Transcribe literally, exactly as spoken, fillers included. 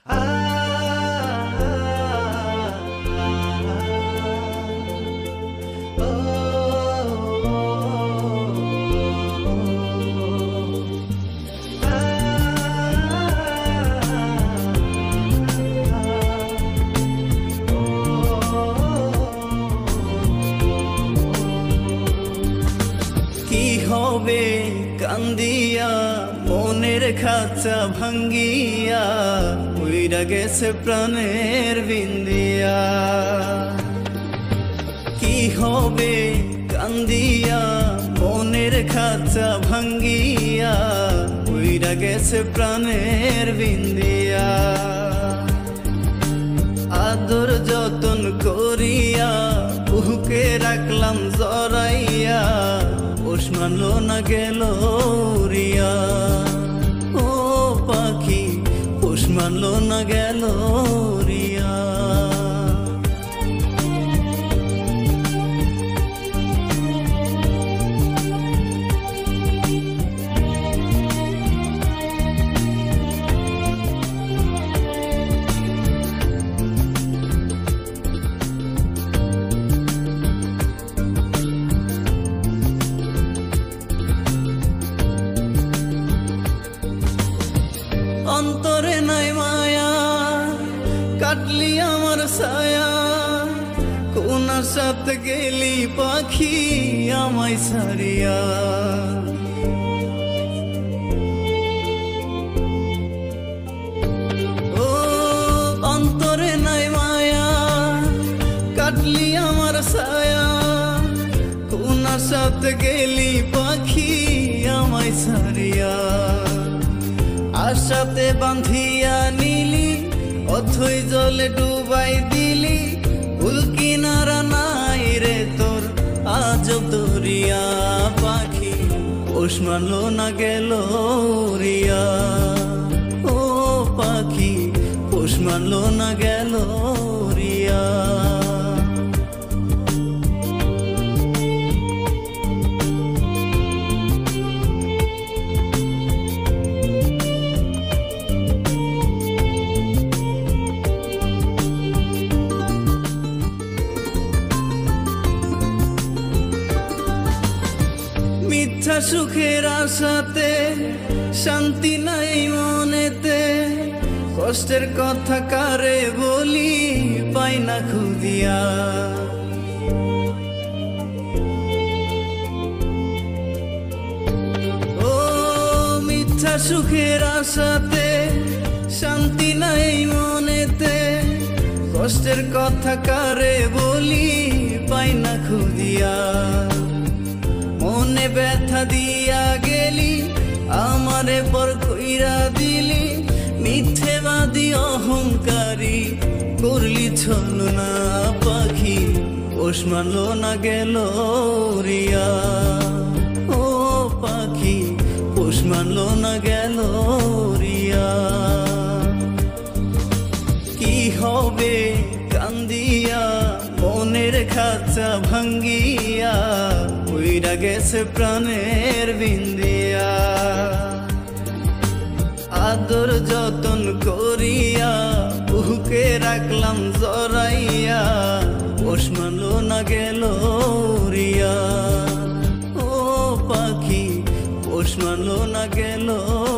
হবে কান্দিয়া মনের খাঁচা ভাঙ্গিয়া উইরা গেছে প্রাণের বিন্দিয়া। কি হবে কান্দিয়া মনের খাঁচা ভাঙ্গিয়া উইরা গেছে প্রাণের বিন্দিয়া। আদর যতন করিয়া বুকে রাখলাম জড়াইয়া পোষ মানলো না গেল রিয়া। ও পাখি পোষ মানলো না গেল রিয়া। অন্তরে নাই মায়া কাটলি আমার ছায়া, কোন সাথে গেলি পাখি আমায় ছাড়িয়া। ও অন্তরে নাই মায়া কাটলি আমার ছায়া, কোন সাথে গেলি পাখি আমায় ছাড়িয়া। আশাতে বাঁধিয়া নিলি অথই জলে ডুবাই দিলি, ফুল কিনারা নাই রে তোর আজব দরিয়া। পাখি পোষ মানলো না গেল রিয়া। ও পাখি পোষ মানলো না গেল রিয়া। মিথ্যা সুখের আশাতে শান্তি নাই মনেতে, কষ্টের কথা কারে বলি পাই না খুদিয়া। ও মিথ্যা সুখের আশাতে শান্তি নাই মনেতে, কষ্টের কথা কারে বলি পাই না খুদিয়া। মনে ব্যথা দিয়া গেলি আমারে পর কইরা দিলি, মিথ্যেবাদী অহংকারী করলি ছলনা। পাখি পোষ মানলো না গেল রিয়া। ও পাখি পোষ মানলো না গেল রিয়া। কি হবে কান্দিয়া মনের খাঁচা ভাঙ্গিয়া উইরা গেছে প্রাণের বিন্দিয়া। আদর যতন করিয়া বুকে রাখলাম জড়াইয়া, পোষ মানলো না গেল রিয়া। ও পাখি পোষ মানলো না গেল